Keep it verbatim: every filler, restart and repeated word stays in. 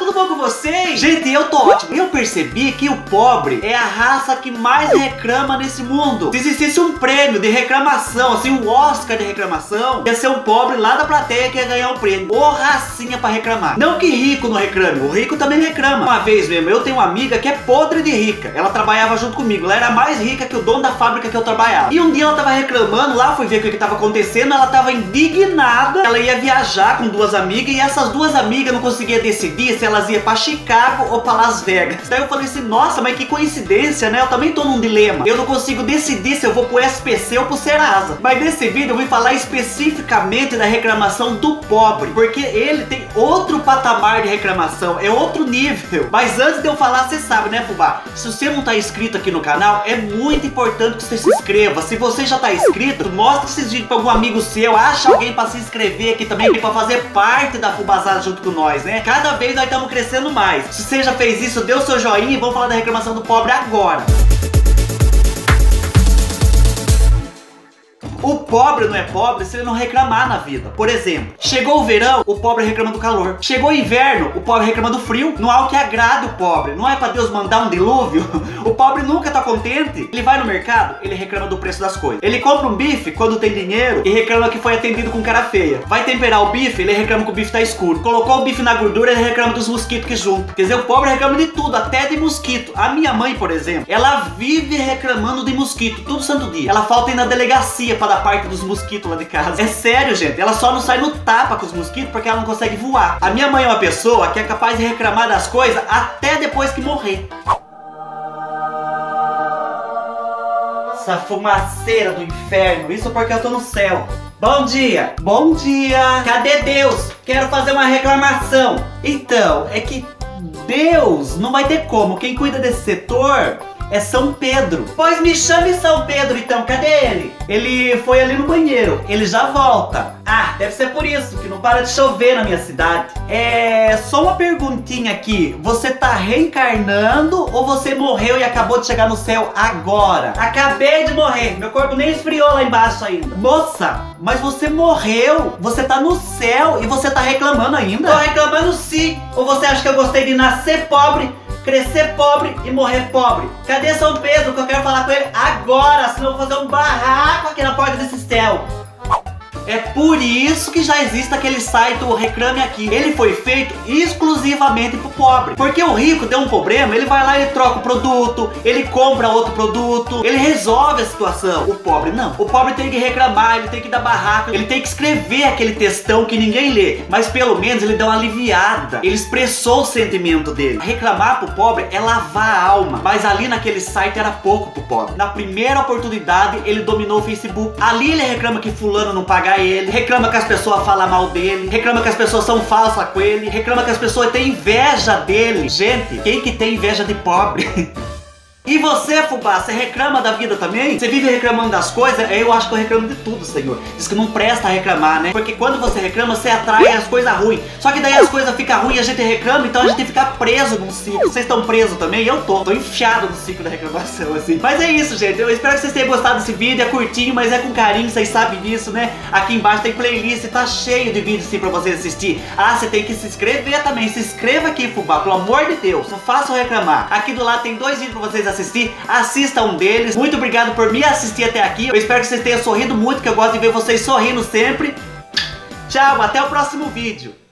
tudo bom com vocês? Gente, eu tô ótimo. Eu percebi que o pobre é a raça que mais reclama nesse mundo. Se existisse um prêmio de reclamação, assim, um Oscar de reclamação, ia ser um pobre lá da plateia que ia ganhar o prêmio. Ô racinha pra reclamar. Não que rico não reclame, o rico também reclama. Uma vez mesmo, eu tenho uma amiga que é podre de rica. Ela trabalhava junto comigo, ela era mais rica que o dono da fábrica que eu trabalhava. E um dia ela tava reclamando lá, fui ver o que que tava acontecendo, ela tava indignada. Ela ia viajar com duas amigas e essas duas amigas não conseguiam decidir se elas iam pra Chicago ou pra Las Vegas. Daí eu falei assim, nossa, mas que coincidência, né? Eu também tô num dilema. Eu não consigo decidir se eu vou pro S P C ou pro Serasa. Mas nesse vídeo eu vou falar especificamente da reclamação do pobre, porque ele tem outro patamar de reclamação, é outro nível. Mas antes de eu falar, você sabe, né, fubá? Se você não tá inscrito aqui no canal, é muito importante que você se inscreva. Se você já tá inscrito, mostra esses vídeos pra algum amigo seu, acha alguém pra se inscrever aqui também, pra fazer parte da Fubazada junto com nós, né? Cada vez nós estamos crescendo mais. Se você já fez isso, dê o seu joinha e vamos falar da reclamação do pobre agora. O pobre não é pobre se ele não reclamar na vida. Por exemplo, chegou o verão, o pobre reclama do calor. Chegou o inverno, o pobre reclama do frio. Não há o que agrade o pobre. Não é pra Deus mandar um dilúvio. O pobre nunca tá contente. Ele vai no mercado, ele reclama do preço das coisas. Ele compra um bife quando tem dinheiro e reclama que foi atendido com cara feia. Vai temperar o bife, ele reclama que o bife tá escuro. Colocou o bife na gordura, ele reclama dos mosquitos que juntam. Quer dizer, o pobre reclama de tudo, até de mosquito. A minha mãe, por exemplo, ela vive reclamando de mosquito todo santo dia. Ela falta ir na delegacia pra dar parte dos mosquitos lá de casa. É sério, gente. Ela só não sai no tapa com os mosquitos porque ela não consegue voar. A minha mãe é uma pessoa que é capaz de reclamar das coisas até depois que morrer. Essa fumaceira do inferno. Isso porque eu tô no céu. Bom dia. Bom dia. Cadê Deus? Quero fazer uma reclamação. Então, é que Deus não vai ter como. Quem cuida desse setor é São Pedro. Pois me chame São Pedro então, cadê ele? Ele foi ali no banheiro, ele já volta. Ah, deve ser por isso que não para de chover na minha cidade. É, só uma perguntinha aqui, você tá reencarnando ou você morreu e acabou de chegar no céu agora? Acabei de morrer, meu corpo nem esfriou lá embaixo ainda. Moça, mas você morreu, você tá no céu e você tá reclamando ainda? Tô reclamando sim, ou você acha que eu gostei de nascer pobre, crescer pobre e morrer pobre? Cadê São Pedro que eu quero falar com ele agora, senão eu vou fazer um barraco aqui na porta desse céu. É por isso que já existe aquele site, o Reclame Aqui. Ele foi feito exclusivamente pro pobre. Porque o rico tem um problema, ele vai lá e troca o produto, ele compra outro produto, ele resolve a situação. O pobre não. O pobre tem que reclamar, ele tem que dar barraco, ele tem que escrever aquele textão que ninguém lê. Mas pelo menos ele dá uma aliviada. Ele expressou o sentimento dele. Reclamar pro pobre é lavar a alma. Mas ali naquele site era pouco pro pobre. Na primeira oportunidade, ele dominou o Facebook. Ali ele reclama que fulano não paga ele, reclama que as pessoas falam mal dele, reclama que as pessoas são falsas com ele, reclama que as pessoas têm inveja dele. Gente, quem que tem inveja de pobre? E você, fubá, você reclama da vida também? Você vive reclamando das coisas? Eu acho que eu reclamo de tudo, Senhor. Diz que não presta a reclamar, né? Porque quando você reclama, você atrai as coisas ruins. Só que daí as coisas ficam ruins e a gente reclama, então a gente fica preso num ciclo. Vocês estão presos também? Eu tô. Tô enfiado no ciclo da reclamação, assim. Mas é isso, gente. Eu espero que vocês tenham gostado desse vídeo. É curtinho, mas é com carinho, vocês sabem disso, né? Aqui embaixo tem playlist, tá cheio de vídeos assim pra vocês assistir. Ah, você tem que se inscrever também. Se inscreva aqui, fubá, pelo amor de Deus. Não façam reclamar. Aqui do lado tem dois vídeos pra vocês assistirem. Assista um deles. Muito obrigado por me assistir até aqui. Eu espero que vocês tenham sorrido muito, que eu gosto de ver vocês sorrindo sempre. Tchau, até o próximo vídeo.